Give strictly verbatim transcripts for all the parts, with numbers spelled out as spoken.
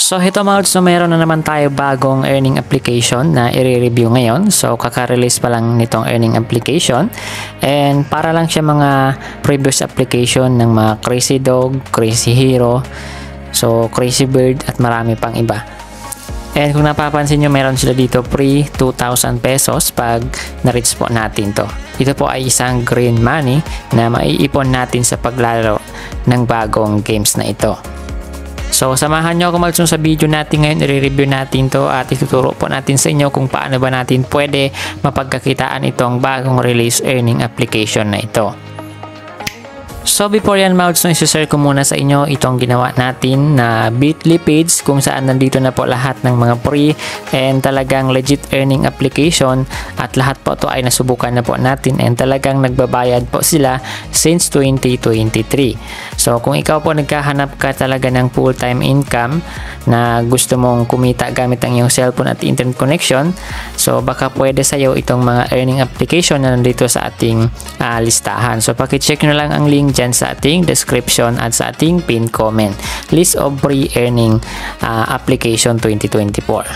So ito mga lods, so meron na naman tayo bagong earning application na i-review ngayon. So kaka-release pa lang nitong earning application. And para lang siya mga previous application ng mga Crazy Dog, Crazy Hero, so Crazy Bird at marami pang iba. And kung napapansin nyo, meron sila dito free two thousand pesos pag na-reach po natin to. Ito po ay isang green money na maiipon natin sa paglalaro ng bagong games na ito. So samahan nyo ako mga lods sa video natin ngayon. I-review natin to at ituturo po natin sa inyo kung paano ba natin pwede mapagkakitaan itong bagong release earning application na ito. So before yan mga lods, no, isi-share ko muna sa inyo itong ginawa natin na Bitly page kung saan nandito na po lahat ng mga free and talagang legit earning application at lahat po ito ay nasubukan na po natin and talagang nagbabayad po sila since twenty twenty-three. So kung ikaw po nagkahanap ka talaga ng full-time income na gusto mong kumita gamit ang iyong cellphone at internet connection, so baka pwede sa iyo itong mga earning application na nandito sa ating uh, listahan. So paki-check nyo lang ang link dyan sa ating description at sa ating pin comment. List of free earning uh, application twenty twenty-four.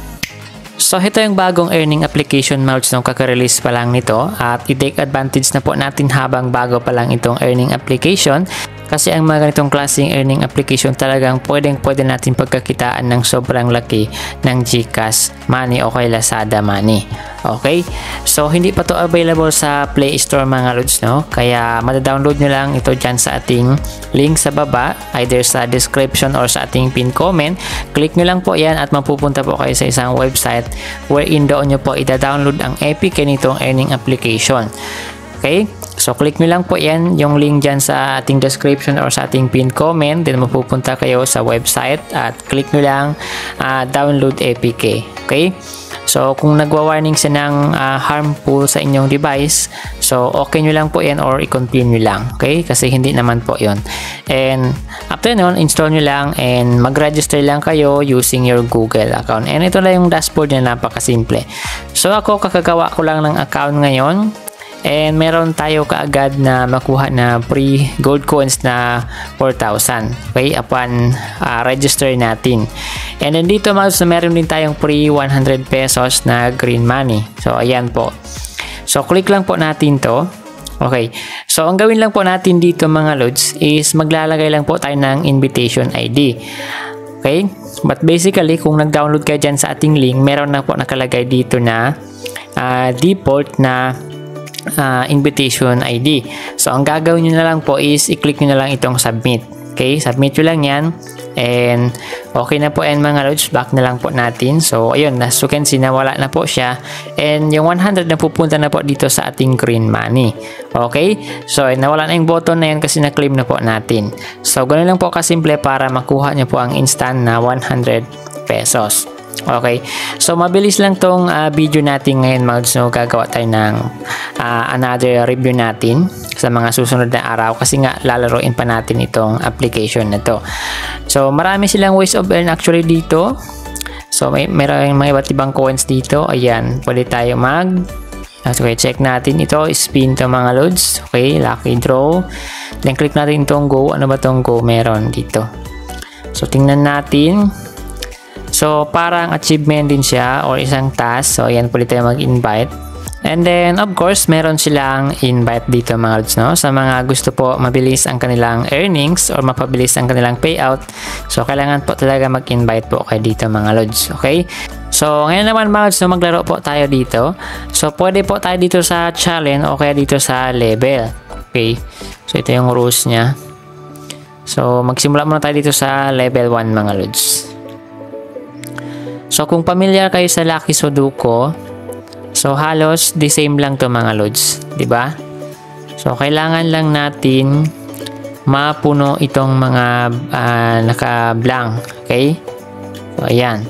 So ito yung bagong earning application mga lods nung kaka-release pa lang nito at i-take advantage na po natin habang bago pa lang itong earning application. Kasi ang mga ganitong klaseng earning application talagang pwedeng pwede natin pagkakitaan ng sobrang laki ng GCash money o kay Lazada money. Okay? So hindi pa to available sa Play Store mga lods, no? Kaya madadownload nyo lang ito dyan sa ating link sa baba, either sa description or sa ating pin comment. Click nyo lang po yan at mapupunta po kayo sa isang website wherein doon nyo po ida-download ang A P K nitong earning application. Okay? So, click nyo lang po yan, yung link dyan sa ating description or sa ating pin comment. Then, mapupunta kayo sa website at click nyo lang uh, download A P K. Okay? So, kung nagwa-warning siya ng uh, harmful sa inyong device, so, okay nyo lang po yan or i-continue lang. Okay? Kasi hindi naman po yon. And, after nun, install nyo lang and mag-register lang kayo using your Google account. And ito lang yung dashboard na napakasimple. So, ako, kakagawa ko lang ng account ngayon. And meron tayo kaagad na makuha na free gold coins na four thousand. Okay, upon uh, register natin. And then dito mga lods, meron din tayong free one hundred pesos na green money. So ayan po. So click lang po natin to. Okay. So ang gawin lang po natin dito mga lods is maglalagay lang po tayo ng invitation I D. Okay? But basically kung nag-download kayo dyan sa ating link, meron na po nakalagay dito na uh, default na Uh, invitation I D. So, ang gagawin nyo na lang po is i-click nyo na lang itong submit. Okay? Submit nyo lang yan. And, okay na po yan mga lods. Back na lang po natin. So, ayun. As you can see, nawala na po siya. And, yung one hundred na pupunta na po dito sa ating green money. Okay? So, nawala na yung button na yan kasi na-claim na po natin. So, ganun lang po kasimple para makuha nyo po ang instant na one hundred pesos. Okay, so mabilis lang tong uh, video natin ngayon mga lods, no? Gagawa tayo ng uh, another review natin sa mga susunod na araw kasi nga lalaroin pa natin itong application na to. So marami silang ways of earn actually dito. So may meron mga iba't ibang coins dito. Ayan, pwede tayo mag okay, check natin ito, spin to mga lods. Okay, lucky draw. Then click natin itong go. Ano ba itong go meron dito? So tingnan natin. So, parang achievement din siya or isang task. So, ayan, pwede tayo mag-invite. And then, of course, meron silang invite dito mga lods, no? Sa mga gusto po mabilis ang kanilang earnings or mapabilis ang kanilang payout. So, kailangan po talaga mag-invite po kayo dito mga lods. Okay? So, ngayon naman mga lods, no, maglaro po tayo dito. So, pwede po tayo dito sa challenge o kaya dito sa level. Okay? So, ito yung rules niya. So, magsimula muna tayo dito sa level one mga lods. So, kung familiar kayo sa Lucky Sudoku, so halos the same lang to mga lods, di ba? So, kailangan lang natin mapuno itong mga uh, naka-blank, okay? So, ayan.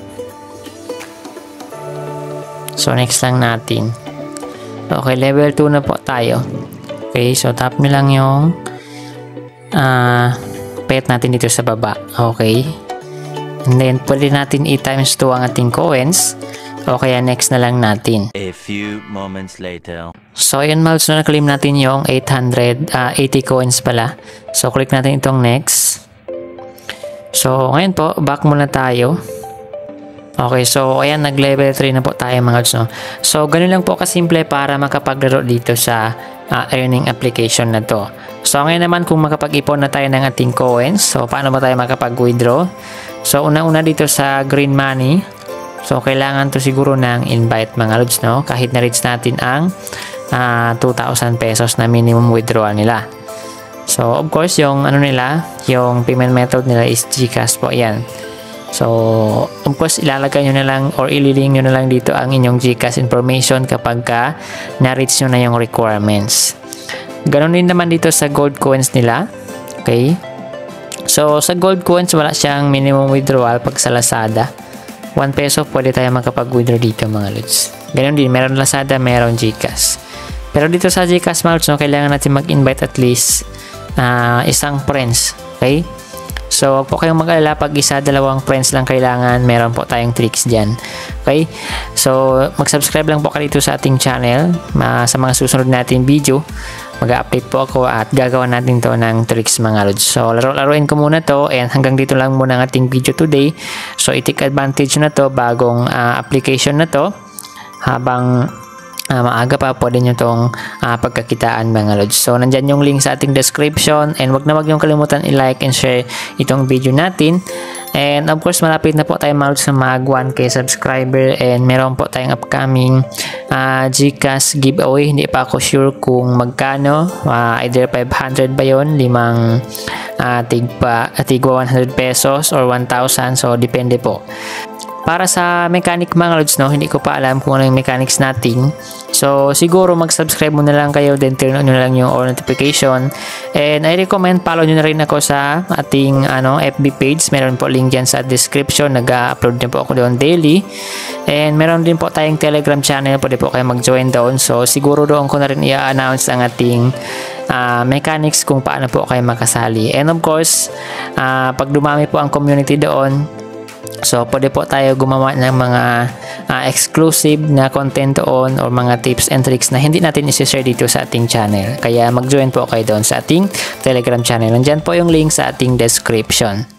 So, next lang natin. Okay, level two na po tayo. Okay, so tap nyo lang yung uh, pet natin dito sa baba. Okay. And then, pwede natin i times two ang ating coins. O kaya next na lang natin. A few moments later. So, ayan mga lods, na claim natin yung eight hundred, uh, eighty coins pala. So, click natin itong next. So, ngayon po, back muna tayo. Okay, so ayan, nag-level three na po tayo mga lods, no? So, ganun lang po kasimple para makapaglaro dito sa uh, earning application na to. So, ngayon naman kung makapag-ipon na tayo ng ating coins, so paano ba tayo makapag-withdraw? So, una-una dito sa green money, so kailangan to siguro ng invite mga lods, no? Kahit na-reach natin ang uh, two thousand pesos na minimum withdrawal nila. So, of course, yung ano nila, yung payment method nila is GCash po, yan. So, of course, ilalagay nyo na lang or ililink nyo na lang dito ang inyong GCash information kapag ka na-reach nyo na yung requirements. Ganon din naman dito sa gold coins nila. Okay? So, sa gold coins, wala siyang minimum withdrawal pag sa Lazada. one peso pwede tayo makapag-withdraw dito mga lods. Ganon din, meron Lazada, meron GCash. Pero dito sa GCash mga lods, no, kailangan natin mag-invite at least uh, isang friends. Okay? So, huwag po kayong mag-alala pag isa, dalawang friends lang kailangan, meron po tayong tricks dyan. Okay? So, mag-subscribe lang po kayo dito sa ating channel. Uh, sa mga susunod natin video, mag-update po ako at gagawa natin to ng tricks mga lods. So, laro-laruin ko muna to and hanggang dito lang muna ang ating video today. So, i-take advantage na to, bagong uh, application na to. Habang Uh, maaga pa, pwede nyo itong uh, pagkakitaan mga lods. So, nandyan yung link sa ating description and wag na wag yung kalimutan i-like and share itong video natin. And of course, malapit na po tayo mga lods sa mag one K subscriber and meron po tayong upcoming uh, GCash giveaway. Hindi pa ako sure kung magkano, uh, either five hundred ba yun, limang uh, tigpa, uh, tigwa one hundred pesos or one thousand, so depende po. Para sa mechanic mga lods, no, hindi ko pa alam kung ano yung mechanics natin. So, siguro mag-subscribe muna lang kayo, then turn on nyo lang yung all notification. And I recommend follow nyo na rin ako sa ating ano, F B page. Meron po link dyan sa description. Nag-upload din po ako doon daily. And meron din po tayong Telegram channel. Pwede po kayo mag-join doon. So, siguro doon ko na rin i-announce ang ating uh, mechanics kung paano po kayo makasali. And of course, uh, pag dumami po ang community doon, so, pwede po tayo gumawa ng mga uh, exclusive na content doon or mga tips and tricks na hindi natin isi-share dito sa ating channel. Kaya mag-join po kayo doon sa ating Telegram channel. Nandyan po yung link sa ating description.